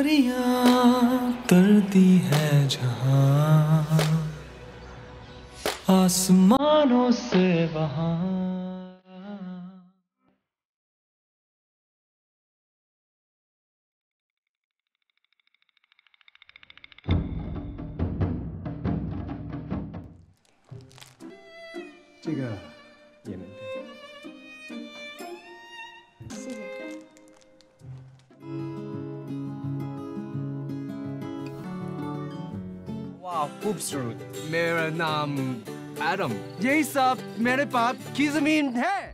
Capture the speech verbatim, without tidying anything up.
परियां तरती है जहां आसमानों से वहां। 这个也能带。 谢谢。 वाह खूबसूरत। मेरा नाम एडम। ये सब मेरे पास की जमीन है।